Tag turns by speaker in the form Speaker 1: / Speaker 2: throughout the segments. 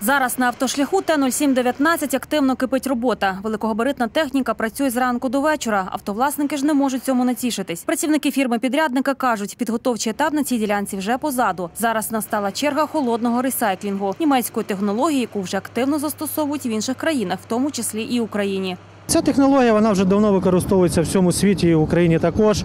Speaker 1: Зараз на автошляху Т-07-19 активно кипить робота. Великогабаритна техніка працює зранку до вечора. Автовласники ж не можуть цьому натішитись. Працівники фірми-підрядника кажуть, підготовчий етап на цій ділянці вже позаду. Зараз настала черга холодного ресайклінгу – німецької технології, яку вже активно застосовують в інших країнах, в тому числі і Україні.
Speaker 2: Ця технологія вона вже давно використовується в всьому світі, і в Україні також.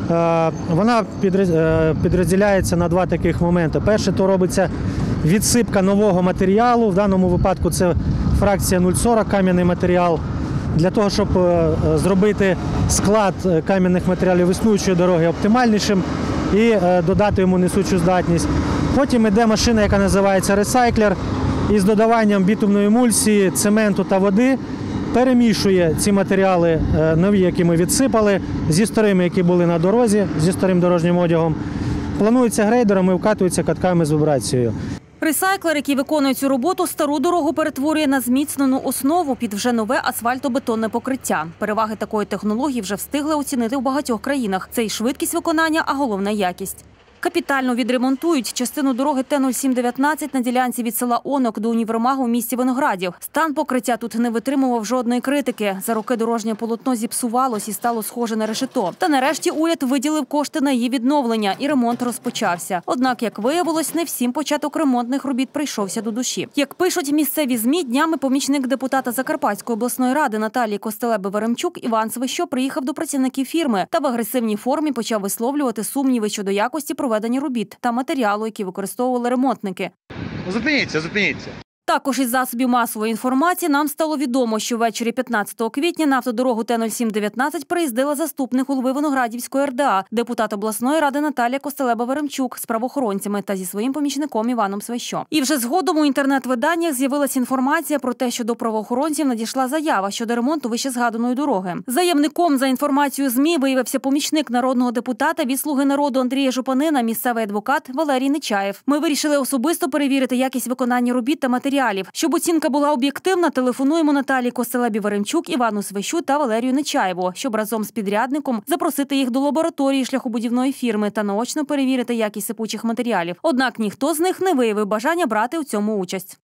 Speaker 2: Вона підрозділяється на два таких моменти. Перше – то робиться відсипка нового матеріалу, в даному випадку це фракція 0,40 кам'яний матеріал, для того, щоб зробити склад кам'яних матеріалів існуючої дороги оптимальнішим і додати йому несучу здатність. Потім йде машина, яка називається ресайклер, і з додаванням бітумної емульсії, цементу та води перемішує ці матеріали нові, які ми відсипали, зі старими, які були на дорозі, зі старим дорожнім одягом. Планується грейдером і вкатується катками з вібрацією.
Speaker 1: Ресайклер, який виконує цю роботу, стару дорогу перетворює на зміцнену основу під вже нове асфальтобетонне покриття. Переваги такої технології вже встигли оцінити в багатьох країнах. Це і швидкість виконання, а головне – якість. Капітально відремонтують частину дороги Т-07-19 на ділянці від села Онок до універмагу в місті Виноградів. Стан покриття тут не витримував жодної критики. За роки дорожнє полотно зіпсувалось і стало схоже на решето. Та нарешті уряд виділив кошти на її відновлення і ремонт розпочався. Однак, як виявилось, не всім початок ремонтних робіт прийшовся до душі. Як пишуть місцеві ЗМІ, днями помічник депутата Закарпатської обласної ради Наталії Костелеби-Веремчук Іван Свищо приїхав до працівників фірми та в агресивній формі почав висловлювати сумніви щодо якості проведення робіт та матеріалу, які використовували ремонтники.
Speaker 3: Зупиніться.
Speaker 1: Також із засобів масової інформації нам стало відомо, що ввечері 15 квітня на автодорогу Т-07-19 приїздила заступник голови Виноградівської РДА, депутат обласної ради Наталія Костелеба-Веремчук з правоохоронцями та зі своїм помічником Іваном Свищо. І вже згодом у інтернет-виданнях з'явилася інформація про те, що до правоохоронців надійшла заява щодо ремонту вищезгаданої дороги. Заявником, за інформацією ЗМІ, виявився помічник народного депутата від «Слуги народу» Андрія Жупанина, місцевий адвокат Валерій Нечаєв. Ми вирішили особисто перевірити якість виконання робіт та матеріалів. Щоб оцінка була об'єктивна, телефонуємо Наталії Костелебі-Веремчук, Івану Свищу та Валерію Нечаєву, щоб разом з підрядником запросити їх до лабораторії шляхобудівної фірми та наочно перевірити якість сипучих матеріалів. Однак ніхто з них не виявив бажання брати у цьому участь.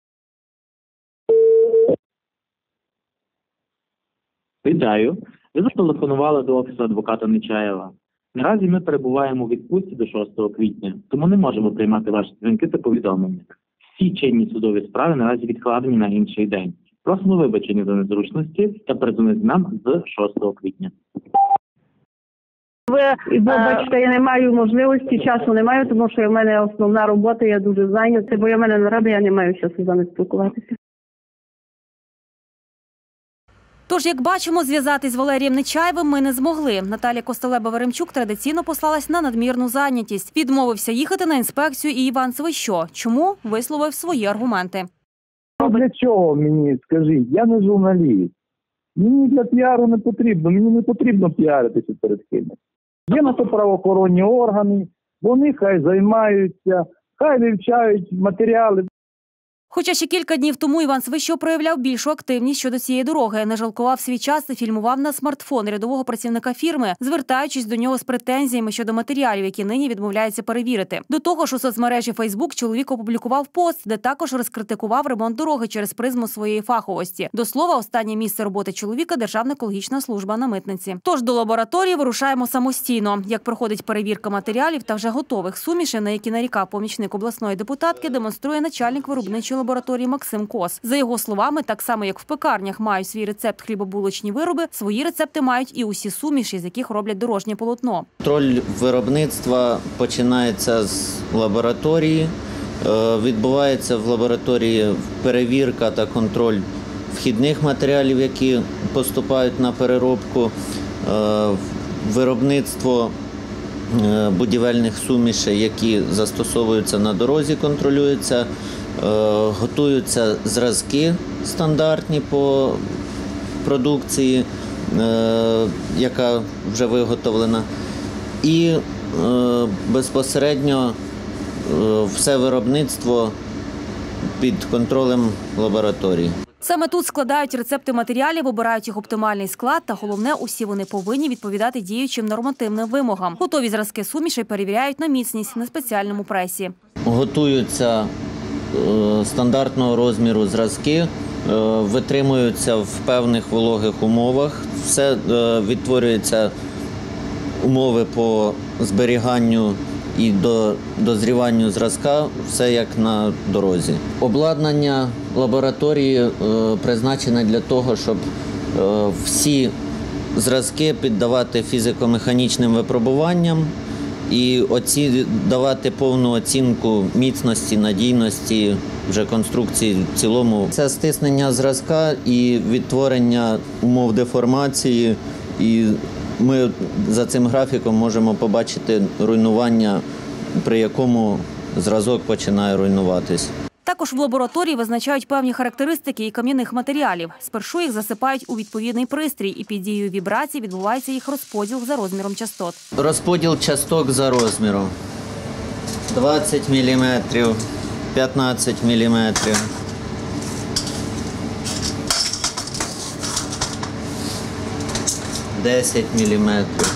Speaker 4: Вітаю. Ви зателефонували до офісу адвоката Нечаєва. Наразі ми перебуваємо у відпустці до 6 квітня, тому не можемо приймати ваші дзвінки та повідомлення. Всі чинні судові справи наразі відкладені на інший день. Просимо вибачення за незручності та передзвонити нам з 6 квітня.
Speaker 5: Бачите, я не маю можливості, часу не маю, тому що в мене основна робота, я дуже зайнята, бо в мене нарада, я не маю часу з вами спілкуватися.
Speaker 1: Тож, як бачимо, зв'язатись з Валерієм Нечаєвим ми не змогли. Наталія Костелеба-Веремчук традиційно послалась на надмірну зайнятість. Відмовився їхати на інспекцію і Іван Свищо. Чому? Висловив свої аргументи.
Speaker 6: Для чого мені, скажіть? Я не журналіст. Мені для піару не потрібно. Мені не потрібно піаритися перед кимось. Є на то правоохоронні органи, вони хай займаються, хай вивчають матеріали.
Speaker 1: Хоча ще кілька днів тому Іван Свищо проявляв більшу активність щодо цієї дороги, не жалкував свій час і фільмував на смартфон рядового працівника фірми, звертаючись до нього з претензіями щодо матеріалів, які нині відмовляється перевірити. До того ж, у соцмережі Facebook чоловік опублікував пост, де також розкритикував ремонт дороги через призму своєї фаховості. До слова, останнє місце роботи чоловіка – Державна екологічна служба на митниці. Тож до лабораторії вирушаємо самостійно. Як проходить перевірка матеріалів та вже готових сумішей, на які нарікав помічник обласної депутатки, демонструє начальник виробничої лабораторії Максим Кос. За його словами, так само, як в пекарнях мають свій рецепт хлібобулочні вироби, свої рецепти мають і усі суміші, з яких роблять дорожнє полотно.
Speaker 7: Контроль виробництва починається з лабораторії. Відбувається в лабораторії перевірка та контроль вхідних матеріалів, які поступають на переробку. Виробництво будівельних сумішей, які застосовуються на дорозі, контролюється. Готуються зразки стандартні по продукції, яка вже виготовлена. І безпосередньо все виробництво під контролем лабораторії.
Speaker 1: Саме тут складають рецепти матеріалів, обирають їх оптимальний склад та, головне, усі вони повинні відповідати діючим нормативним вимогам. Готові зразки сумішей перевіряють на міцність на спеціальному пресі.
Speaker 7: Готуються стандартного розміру зразки, витримуються в певних вологих умовах. Все відтворюються умови по зберіганню і дозріванню зразка, все як на дорозі. Обладнання лабораторії призначене для того, щоб всі зразки піддавати фізико-механічним випробуванням і давати повну оцінку міцності, надійності вже конструкції в цілому. Це стиснення зразка і відтворення умов деформації. І ми за цим графіком можемо побачити руйнування, при якому зразок починає руйнуватись.
Speaker 1: Також в лабораторії визначають певні характеристики і кам'яних матеріалів. Спершу їх засипають у відповідний пристрій, і під дією вібрацій відбувається їх розподіл за розміром частот.
Speaker 7: Розподіл часток за розміром. 20 мм, 15 мм. 10 мм,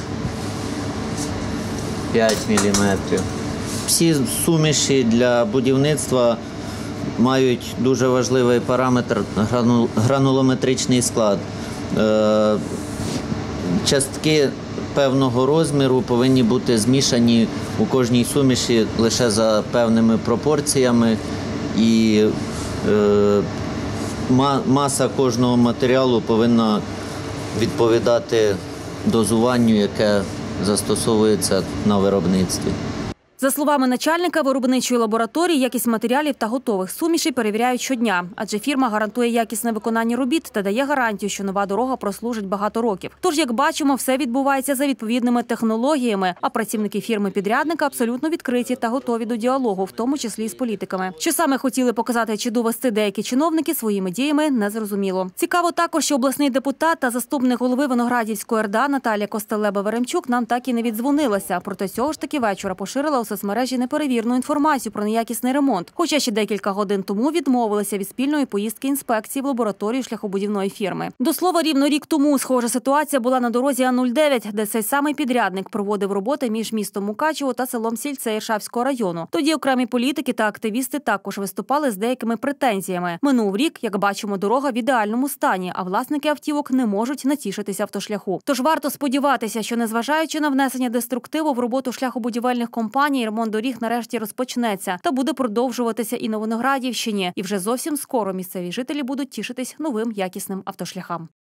Speaker 7: 5 мм. Всі суміші для будівництва мають дуже важливий параметр – гранулометричний склад. Частки певного розміру повинні бути змішані у кожній суміші лише за певними пропорціями, і маса кожного матеріалу повинна відповідати дозуванню, яке застосовується на виробництві.
Speaker 1: За словами начальника виробничої лабораторії, якість матеріалів та готових сумішей перевіряють щодня, адже фірма гарантує якісне виконання робіт та дає гарантію, що нова дорога прослужить багато років. Тож, як бачимо, все відбувається за відповідними технологіями, а працівники фірми-підрядника абсолютно відкриті та готові до діалогу, в тому числі і з політиками. Що саме хотіли показати чи довести деякі чиновники своїми діями, не зрозуміло. Цікаво також, що обласний депутат та заступник голови Виноградівської РДА Наталія Костелеба-Веремчук нам так і не віддзвонилася. Проте цього ж таки вечора поширила у соцмережі неперевірену інформацію про неякісний ремонт. Хоча ще декілька годин тому відмовилися від спільної поїздки інспекції в лабораторію шляхобудівної фірми. До слова, рівно рік тому схожа ситуація була на дорозі А09, де цей самий підрядник проводив роботи між містом Мукачево та селом Сільце Іршавського району. Тоді окремі політики та активісти також виступали з деякими претензіями. Минув рік, як бачимо, дорога в ідеальному стані, а власники автівок не можуть натішитися автошляху. Тож варто сподіватися, що незважаючи на внесення деструктиву в роботу шляхобудівельних компаній, ремонт доріг нарешті розпочнеться та буде продовжуватися і на Виноградівщині. І вже зовсім скоро місцеві жителі будуть тішитись новим якісним автошляхам.